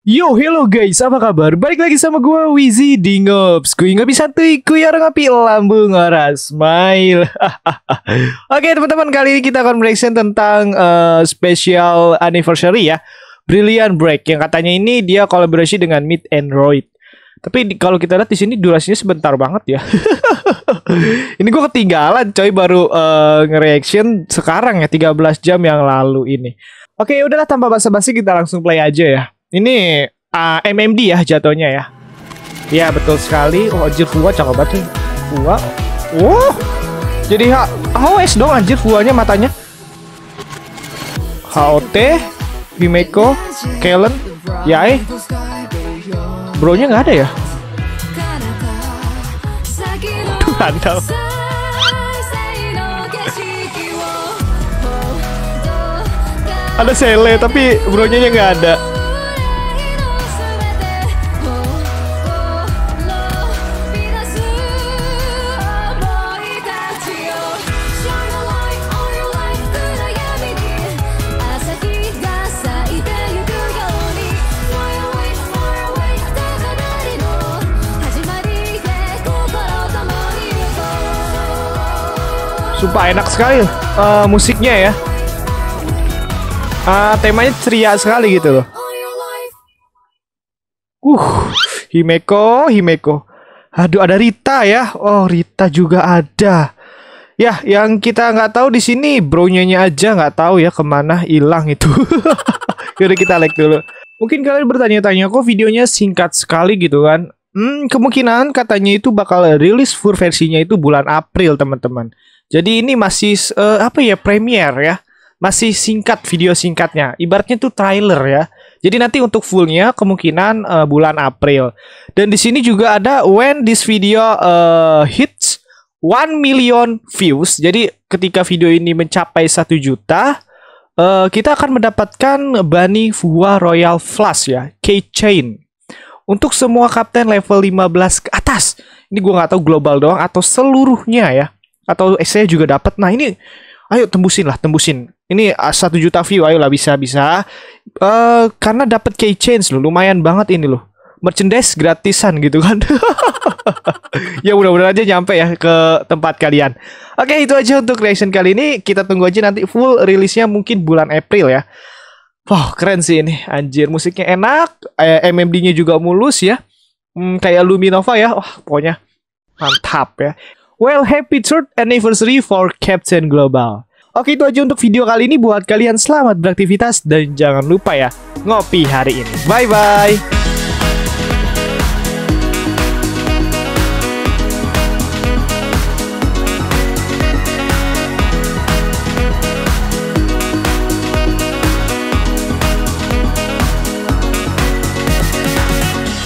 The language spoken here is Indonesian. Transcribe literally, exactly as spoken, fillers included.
Yo, hello guys, apa kabar? Balik lagi sama gue, Wizzy di Ngops. Kui ngopi santuy, kui orang ngopi lambung orang smile. Oke teman-teman, kali ini kita akan reaction tentang uh, special anniversary ya, Brilliant Break, yang katanya ini dia kolaborasi dengan Mid Android. Tapi di, kalau kita lihat di sini durasinya sebentar banget ya. Ini gue ketinggalan coy, baru uh, nge-reaction sekarang ya, tiga belas jam yang lalu ini. Oke, udahlah tanpa basa-basi kita langsung play aja ya. Ini uh, M M D ya jatuhnya ya. Ya betul sekali. Oh anjir, Fua cakep banget nih. Fua. Oh. Jadi H O S dong anjir Fuanya matanya. H O T, Himeko, Kellen, Yae. Bro-nya nggak ada ya? Tuh handal. Ada Sele tapi bro-nya nggak ada. Sumpah enak sekali uh, musiknya ya. Uh, temanya ceria sekali gitu loh. Uh, Himeko, Himeko. Aduh, ada Rita ya. Oh, Rita juga ada. Ya, yang kita nggak tahu di sini bro-nya aja nggak tahu ya kemana, hilang itu. Yaudah kita like dulu. Mungkin kalian bertanya-tanya kok videonya singkat sekali gitu kan? Hmm, kemungkinan katanya itu bakal rilis full versinya itu bulan April teman-teman. Jadi ini masih uh, apa ya, premiere ya. Masih singkat video singkatnya. Ibaratnya tuh trailer ya. Jadi nanti untuk fullnya kemungkinan uh, bulan April. Dan di sini juga ada when this video uh, hits one million views. Jadi ketika video ini mencapai satu juta, uh, kita akan mendapatkan Bunny Fua Royal Flash ya, keychain. Untuk semua kapten level lima belas ke atas. Ini gue nggak tahu global doang atau seluruhnya ya. Atau saya juga dapat. Nah ini, ayo tembusin lah, tembusin. Ini satu juta view, ayolah bisa bisa. Uh, karena dapat keychains loh, lumayan banget ini loh. Merchandise gratisan gitu kan. Ya mudah-mudahan aja nyampe ya ke tempat kalian. Oke, itu aja untuk reaction kali ini. Kita tunggu aja nanti full rilisnya mungkin bulan April ya. Wah, keren sih ini, anjir, musiknya enak. eh, M M D-nya juga mulus ya. Hmm, kayak Luminova ya. Wah, pokoknya mantap ya. Well, happy third anniversary for Captain Global. Oke, itu aja untuk video kali ini. Buat kalian selamat beraktivitas dan jangan lupa ya, ngopi hari ini. Bye-bye.